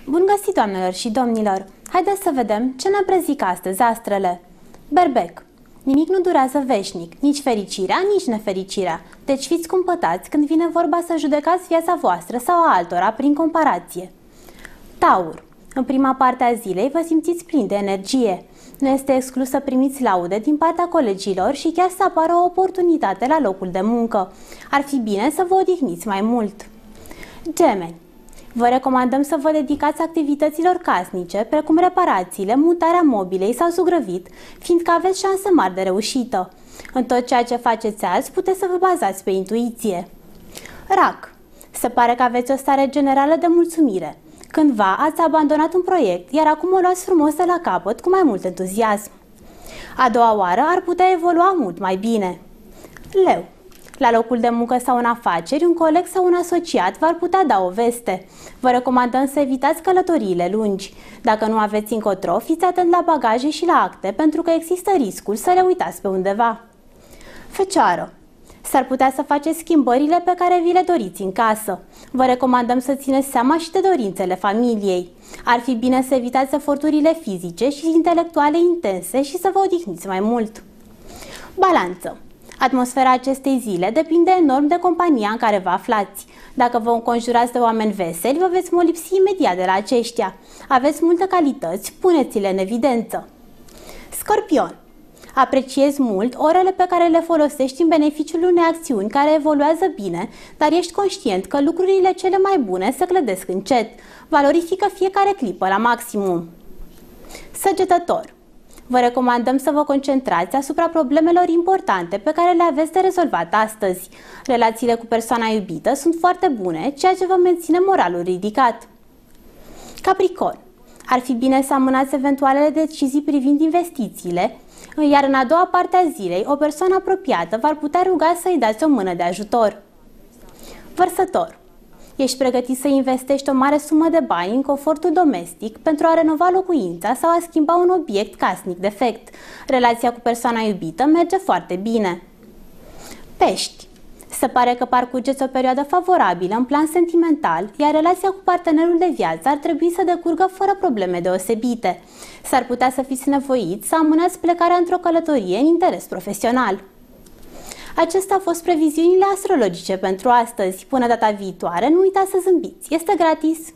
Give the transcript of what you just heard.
Bun găsit, doamnelor și domnilor! Haideți să vedem ce ne prezic astăzi astrele. Berbec. Nimic nu durează veșnic, nici fericirea, nici nefericirea. Deci fiți cumpătați când vine vorba să judecați viața voastră sau a altora prin comparație. Taur. În prima parte a zilei vă simțiți plini de energie. Nu este exclus să primiți laude din partea colegilor și chiar să apară o oportunitate la locul de muncă. Ar fi bine să vă odihniți mai mult. Gemeni. Vă recomandăm să vă dedicați activităților casnice, precum reparațiile, mutarea mobilei sau zugrăvit, fiindcă aveți șanse mari de reușită. În tot ceea ce faceți azi, puteți să vă bazați pe intuiție. Rac. Se pare că aveți o stare generală de mulțumire. Cândva ați abandonat un proiect, iar acum o luați frumos de la capăt cu mai mult entuziasm. A doua oară ar putea evolua mult mai bine. Leu. La locul de muncă sau în afaceri, un coleg sau un asociat v-ar putea da o veste. Vă recomandăm să evitați călătoriile lungi. Dacă nu aveți încotro, fiți atent la bagaje și la acte, pentru că există riscul să le uitați pe undeva. Fecioară. S-ar putea să faceți schimbările pe care vi le doriți în casă. Vă recomandăm să țineți seama și de dorințele familiei. Ar fi bine să evitați eforturile fizice și intelectuale intense și să vă odihniți mai mult. Balanță. Atmosfera acestei zile depinde enorm de compania în care vă aflați. Dacă vă înconjurați de oameni veseli, vă veți molipsi imediat de la aceștia. Aveți multe calități, puneți-le în evidență. Scorpion. Apreciezi mult orele pe care le folosești în beneficiul unei acțiuni care evoluează bine, dar ești conștient că lucrurile cele mai bune se clădesc încet. Valorifică fiecare clipă la maximum. Săgetător. Vă recomandăm să vă concentrați asupra problemelor importante pe care le aveți de rezolvat astăzi. Relațiile cu persoana iubită sunt foarte bune, ceea ce vă menține moralul ridicat. Capricorn. Ar fi bine să amânați eventualele decizii privind investițiile, iar în a doua parte a zilei, o persoană apropiată v-ar putea ruga să-i dați o mână de ajutor. Vărsător. Ești pregătit să investești o mare sumă de bani în confortul domestic pentru a renova locuința sau a schimba un obiect casnic defect. Relația cu persoana iubită merge foarte bine. Pești. Se pare că parcurgeți o perioadă favorabilă în plan sentimental, iar relația cu partenerul de viață ar trebui să decurgă fără probleme deosebite. S-ar putea să fiți nevoiți să amânați plecarea într-o călătorie în interes profesional. Acestea au fost previziunile astrologice pentru astăzi. Până data viitoare, nu uitați să zâmbiți. Este gratis!